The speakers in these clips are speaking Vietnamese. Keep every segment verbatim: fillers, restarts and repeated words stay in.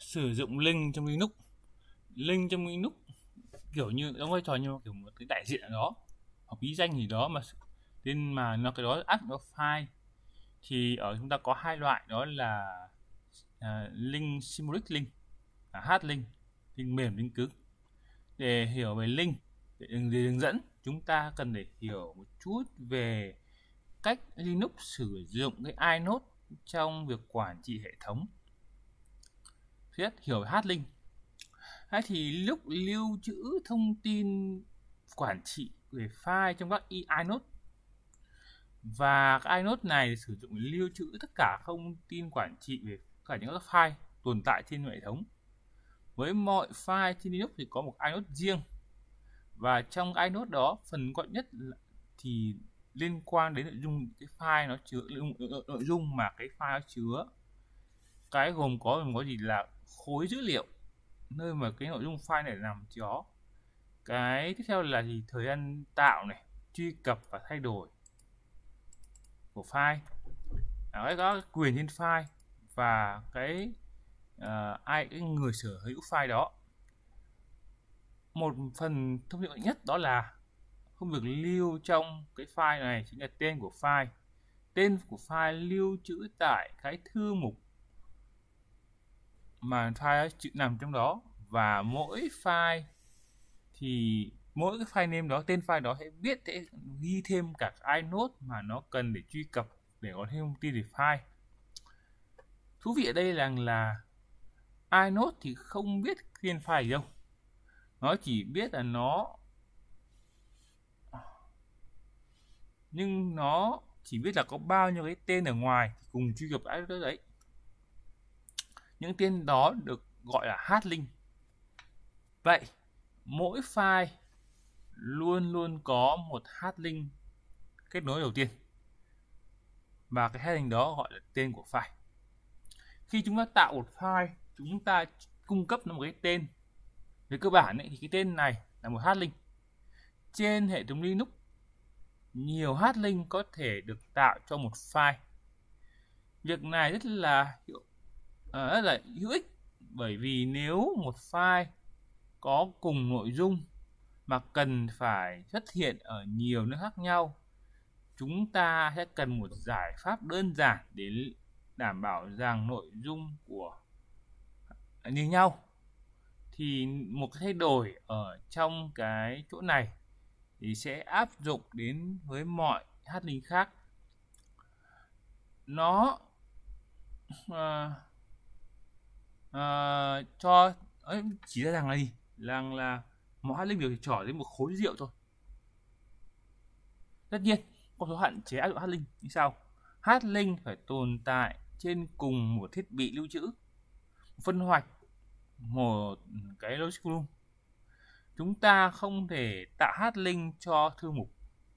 sử dụng link trong Linux. Link trong Linux kiểu như đóng vai trò như kiểu một cái đại diện ở đó hoặc bí danh gì đó mà nên mà nó cái đó áp nó file. Thì ở chúng ta có hai loại, đó là uh, link symbolic link và hard link, link mềm, link cứng. Để hiểu về link, để đường, để đường dẫn, chúng ta cần để hiểu một chút về cách Linux sử dụng cái inode trong việc quản trị hệ thống. Thứ nhất, hiểu hard link. Hay thì lúc lưu trữ thông tin quản trị về file trong các inode, và các inode này sử dụng để lưu trữ tất cả thông tin quản trị về cả những các file tồn tại trên hệ thống. Với mọi file trên Linux thì có một inode riêng, và trong inode đó phần quan nhất thì liên quan đến nội dung cái file nó chứa, nội dung mà cái file nó chứa. Cái gồm có gồm có gì là khối dữ liệu, nơi mà cái nội dung file này nằm chứa. Cái tiếp theo là gì, thời gian tạo này, truy cập và thay đổi của file, cái có quyền trên file, và cái uh, ai cái người sở hữu file đó. Một phần thông tin nhất đó là không được lưu trong cái file này chính là tên của file. Tên của file lưu trữ tại cái thư mục mà file chữ nằm trong đó, và mỗi file thì mỗi cái file name đó, tên file đó sẽ biết sẽ ghi thêm cả inode mà nó cần để truy cập để có thêm thông tin về file. Thú vị ở đây là là inode thì không biết tên file gì đâu, nó chỉ biết là nó nhưng nó chỉ biết là có bao nhiêu cái tên ở ngoài thì cùng truy cập inode đấy. Những tên đó được gọi là hard link. Vậy mỗi file luôn luôn có một hard link kết nối đầu tiên, và cái hard link đó gọi là tên của file. Khi chúng ta tạo một file, chúng ta cung cấp nó một cái tên. Về cơ bản ấy, thì cái tên này là một hard link. Trên hệ thống Linux, nhiều hard link có thể được tạo cho một file. Việc này rất là hiệu, à, rất là hữu ích, bởi vì nếu một file có cùng nội dung mà cần phải xuất hiện ở nhiều nơi khác nhau, chúng ta sẽ cần một giải pháp đơn giản để đảm bảo rằng nội dung của như nhau. Thì một cái thay đổi ở trong cái chỗ này thì sẽ áp dụng đến với mọi hard link khác. Nó uh, uh, cho ấy, chỉ ra rằng là gì, rằng là mọi hard link đều trỏ đến một khối dữ liệu thôi. Tất nhiên có số hạn chế áp dụng hard link như sau. Hard link phải tồn tại trên cùng một thiết bị lưu trữ, phân hoạch, một cái logic room. Chúng ta không thể tạo hard link cho thư mục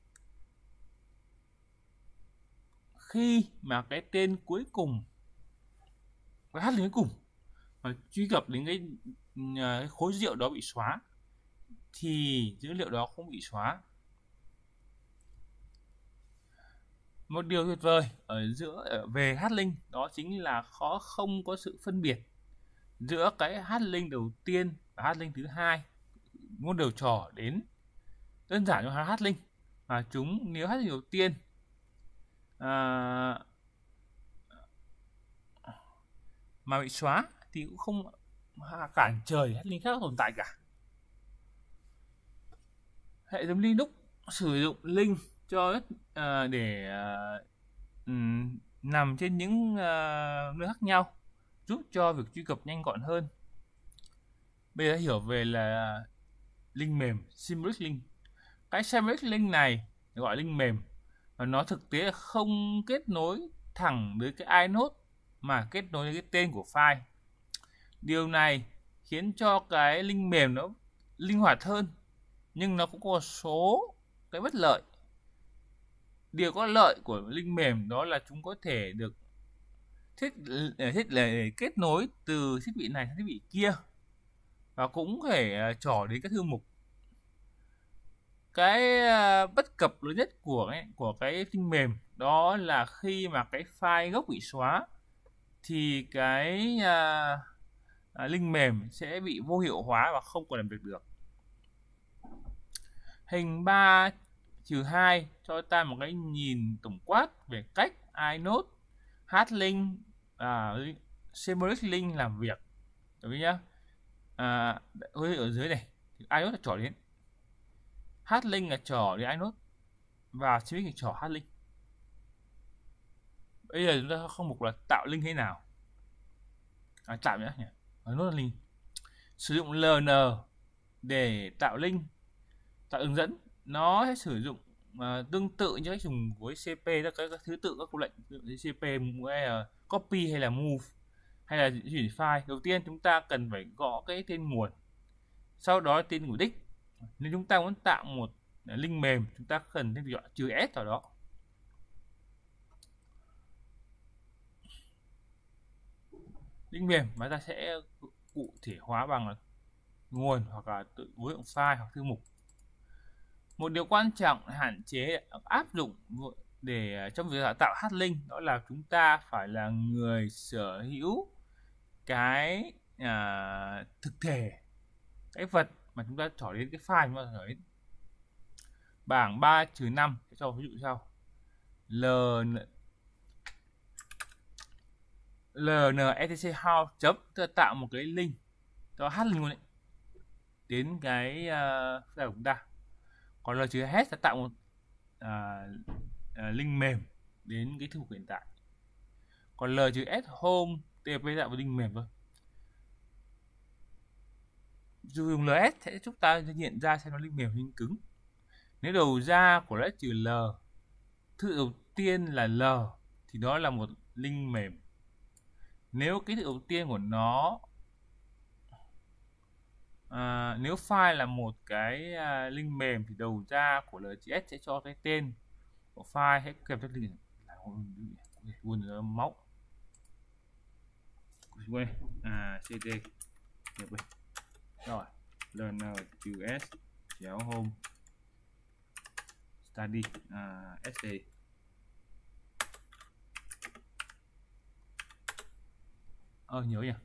khi mà cái tên cuối cùng, cái hard link cuối cùng mà truy cập đến cái, cái khối dữ liệu đó bị xóa, thì dữ liệu đó không bị xóa. Một điều tuyệt vời ở giữa ở về hard link đó chính là khó không có sự phân biệt giữa cái hard link đầu tiên và hard link thứ hai. Một điều trò đến đơn giản cho hard link mà chúng, nếu hard link đầu tiên à, mà bị xóa thì cũng không cản trời hard link khác tồn tại cả. Hệ thống Linux sử dụng link cho uh, để uh, um, nằm trên những uh, nơi khác nhau, giúp cho việc truy cập nhanh gọn hơn. Bây giờ hiểu về là link mềm, symbolic link. Cái symbolic link này gọi là link mềm, và nó thực tế là không kết nối thẳng với cái inode mà kết nối với cái tên của file. Điều này khiến cho cái link mềm nó linh hoạt hơn, nhưng nó cũng có số cái bất lợi. Điều có lợi của link mềm đó là chúng có thể được thiết thiết để kết nối từ thiết bị này sang thiết bị kia, và cũng có thể trỏ đến các thư mục. Cái bất cập lớn nhất của cái, của cái link mềm đó là khi mà cái file gốc bị xóa thì cái à, link mềm sẽ bị vô hiệu hóa và không còn làm việc được. Hình ba trừ hai cho ta một cái nhìn tổng quát về cách inode, hardlink, à, symbolic link làm việc. Được nhá. À, ở dưới này thì inode là trỏ đến, hardlink là trỏ đến inode và symbolic là trỏ hardlink. Bây giờ chúng ta không mục là tạo link thế nào, à, tạo nhé nhỉ, nốt là link. Sử dụng lờ en để tạo link, tạo hướng dẫn, nó sẽ sử dụng uh, tương tự như cách dùng với xê pê, các, các thứ tự các câu lệnh xê pê hay là copy hay là move hay là chuyển file. Đầu tiên chúng ta cần phải gõ cái tên nguồn, sau đó tên của đích. Nếu chúng ta muốn tạo một link mềm, chúng ta cần thêm gọi trừ s vào đó. Link mềm mà ta sẽ cụ thể hóa bằng nguồn hoặc là tự ứng dụng file hoặc thư mục. Một điều quan trọng hạn chế áp dụng để trong việc tạo hardlink đó là chúng ta phải là người sở hữu cái à, thực thể, cái vật mà chúng ta trỏ đến, cái file chúng ta trỏ đến. Bảng ba trừ năm cho ví dụ sau. L ln etc how chấm tạo một cái link cho hardlink luôn đấy đến cái uh, file của chúng ta. Còn l trừ hết sẽ tạo một uh, uh, link mềm đến cái thư mục hiện tại. Còn l trừ s home tp tạo một link mềm thôi. Dù dùng ls sẽ giúp ta nhận ra xem nó link mềm hay link cứng. Nếu đầu ra của ls trừ l, thư đầu tiên là l thì đó là một link mềm. Nếu ký tự đầu tiên của nó à, nếu file là một cái à, link mềm thì đầu ra của lờ chữ s sẽ cho cái tên của file hết kèm theo link luôn rồi máu à cd rồi ln trừ s chéo home study à, sd. Ờ nhớ nhỉ.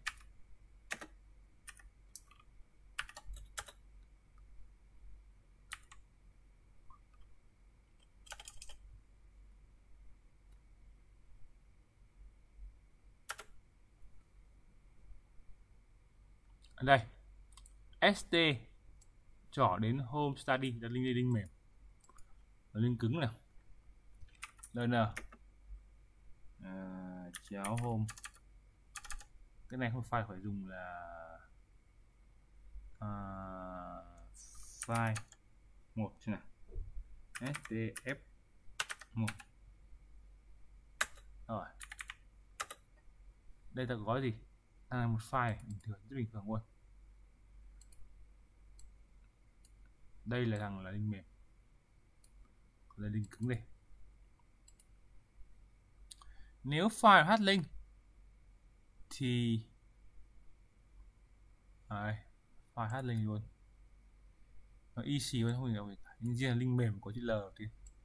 Ở đây st trỏ đến home study là link link mềm, là link cứng nào. ln à, chéo home, cái này không phải phải dùng là uh, file một chứ nào, stf một rồi. Đây ta có gì, à, một file bình thường, rất bình thường luôn. Đây là thằng là link mềm, là link cứng đây. Nếu file hardlink thì đấy, file hardlink luôn, nó easy hơn, không gì đâu cả. Nhưng riêng là link mềm có chữ L thì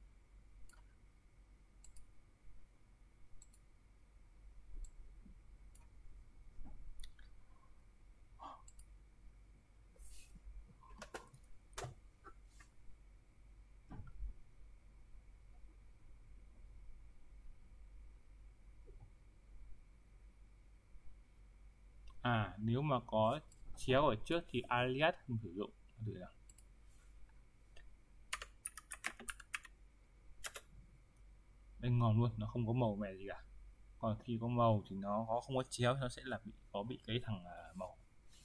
à, nếu mà có chéo ở trước thì alias không sử dụng. Thử nào. Đây ngon luôn, nó không có màu mè gì cả. Còn khi có màu thì nó có không có chéo, nó sẽ là bị có bị cái thằng uh, màu.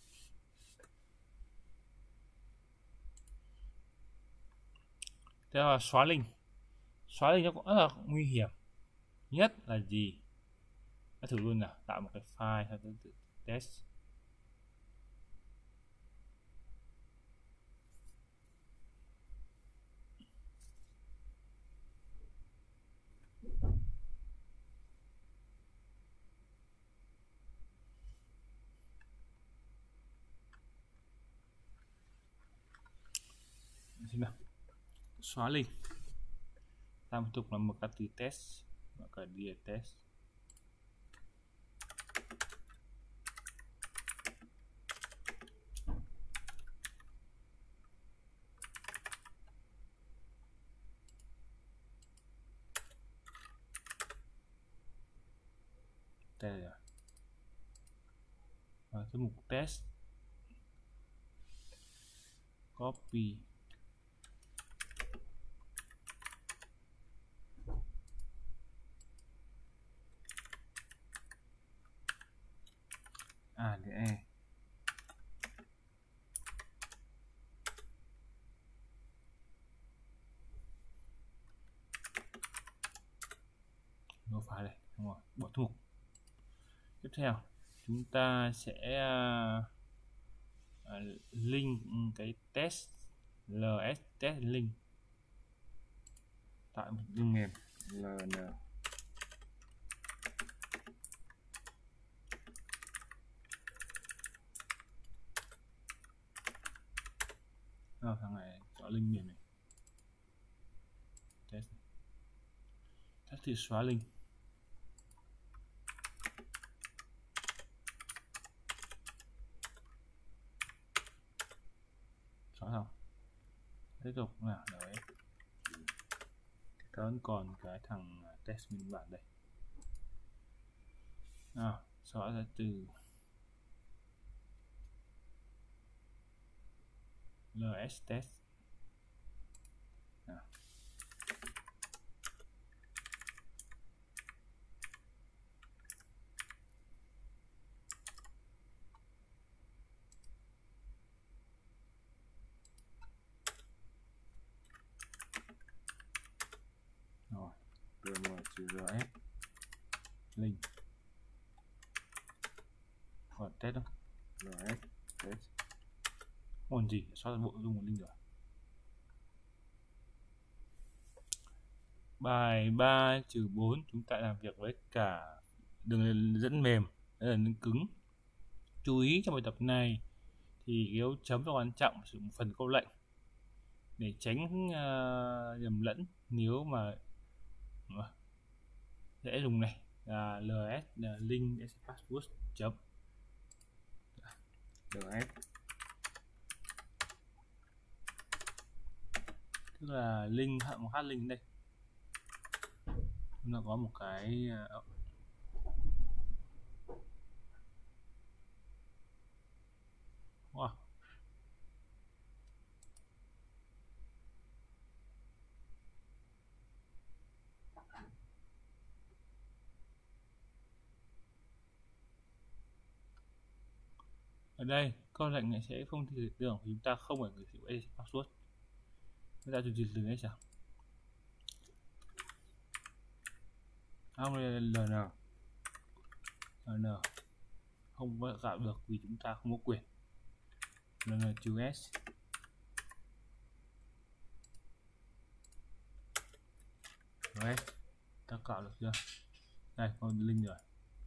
Thế là xóa link. Xóa link nó cũng rất là nguy hiểm. Nhất là gì? Đã thử luôn nào, tạo một cái file theo thứ tự test. Xem nào. Xóa link. Ta tiếp tục là một cái từ test và cả đi test. đây rồi. Và cái mục test copy à để e nó phải đây, đúng rồi, bỏ thư mục. Tiếp theo chúng ta sẽ uh, link cái test ls test link tại một đường mềm ln à, thằng này chọn link mềm này test test thì xóa link. Xóa xong tiếp tục là đấy, ta vẫn còn cái thằng test nguyên bản đây. À, xóa ra từ ls test. À. Rồi, rm-rs link còn test đâu rs test còn gì xóa toàn bộ dùng một link rồi. Bài ba trừ bốn chúng ta làm việc với cả đường dẫn mềm, đây là đường cứng. Chú ý trong bài tập này thì dấu chấm là quan trọng, sử dụng phần câu lệnh để tránh uh, nhầm lẫn. Nếu mà uh, dễ dùng này là ls là link password chấm ls, tức là link một hát link đây nó có một cái uh, wow. Ở đây câu lệnh này sẽ không thể tưởng chúng ta không phải sử dụng edit password. Chúng ta dùng từ đấy sao không ln ln không có tạo được vì chúng ta không có quyền. Ln trừ s rồi ta tạo được chưa? Đây con link rồi.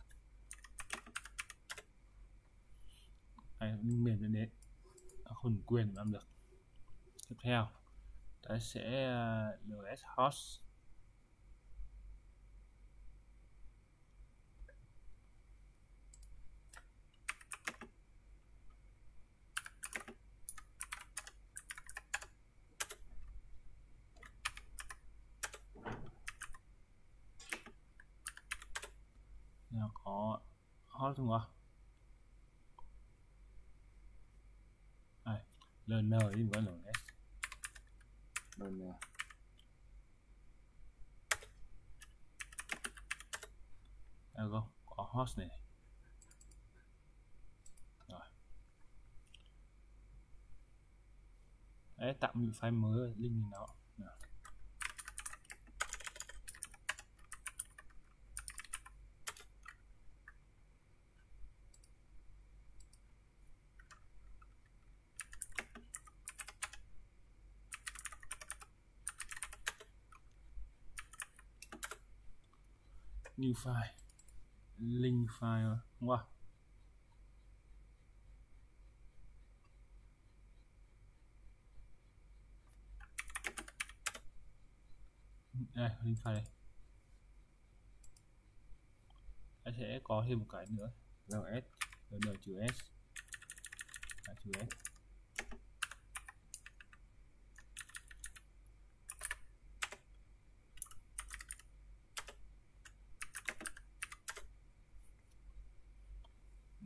Đây link mềm đến đến không quyền làm được. Tiếp theo ta sẽ uh, ls host nào có host đúng không? Đây, ln thì có ls ln đâu không có host này rồi. Đấy, tạo một file mới link nó nào. New file link file wow. Đây link file đây, ta sẽ có thêm một cái nữa ls ln trừ s à, trừ s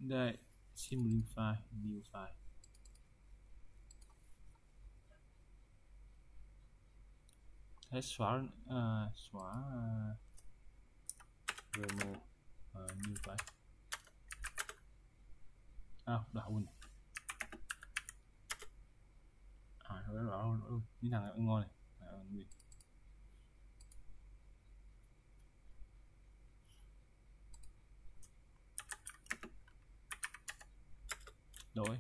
đây, sim link file, new file. Thế xóa uh, xóa uh, remove uh, new file. À, đảo luôn này. À, thôi đảo luôn. Như thằng này ngon này. À, mình. Đổi.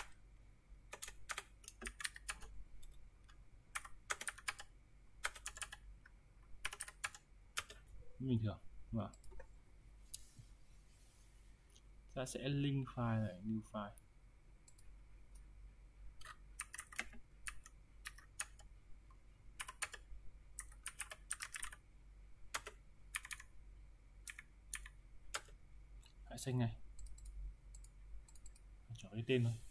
Bình thường. Vâng. Ta sẽ link file này, new file. Hãy xanh này. Chọn cái tên thôi.